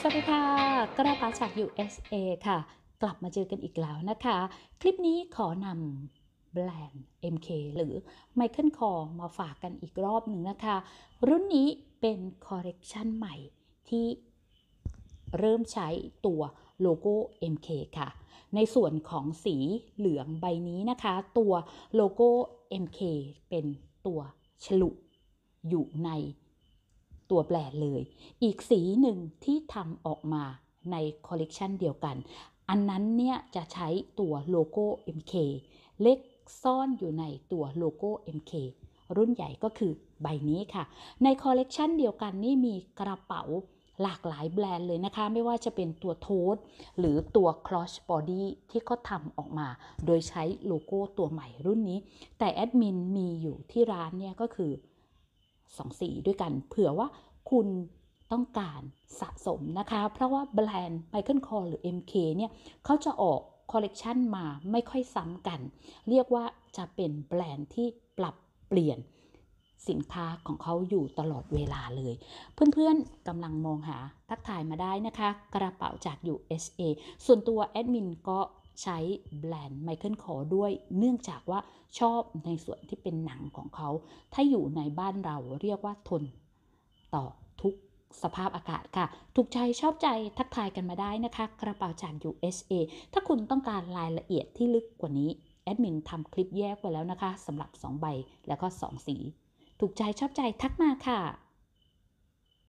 วัสดีค่ะกระเป๋าจาก USA ค่ะกลับมาเจอกันอีกแล้วนะคะคลิปนี้ขอนำแบรนด์ MK หรือ Michael Kors มาฝากกันอีกรอบหนึ่งนะคะรุ่นนี้เป็นคอลเลกชันใหม่ที่เริ่มใช้ตัวโลโก้ MK ค่ะในส่วนของสีเหลืองใบนี้นะคะตัวโลโก้ MK เป็นตัวฉลุอยู่ในตัวแบรนด์เลยอีกสีหนึ่งที่ทำออกมาในคอลเลกชันเดียวกันอันนั้นเนี่ยจะใช้ตัวโลโก้ MK เล็กซ่อนอยู่ในตัวโลโก้ MK รุ่นใหญ่ก็คือใบนี้ค่ะในคอลเลกชันเดียวกันนี่มีกระเป๋าหลากหลายแบรนด์เลยนะคะไม่ว่าจะเป็นตัวโทสหรือตัว cross body ที่เขาทำออกมาโดยใช้โลโก้ตัวใหม่รุ่นนี้แต่แอดมินมีอยู่ที่ร้านเนี่ยก็คือ2สีด้วยกันเผื่อว่าคุณต้องการสะสมนะคะเพราะว่าแบรนด์ Michael Kors หรือ MK เนี่ยเขาจะออกคอลเลกชันมาไม่ค่อยซ้ำกันเรียกว่าจะเป็นแบรนด์ที่ปรับเปลี่ยนสินค้าของเขาอยู่ตลอดเวลาเลยเพื่อนๆกำลังมองหาทักทายมาได้นะคะกระเป๋าจาก USA ส่วนตัวแอดมินก็ใช้แบรนด์ Michael Kors ด้วยเนื่องจากว่าชอบในส่วนที่เป็นหนังของเขาถ้าอยู่ในบ้านเราเรียกว่าทนต่อทุกสภาพอากาศค่ะถูกใจชอบใจทักทายกันมาได้นะคะกระเป๋าจาก USA ถ้าคุณต้องการรายละเอียดที่ลึกกว่านี้แอดมินทำคลิปแยกไว้แล้วนะคะสำหรับ2ใบแล้วก็2สีถูกใจชอบใจทักมาค่ะ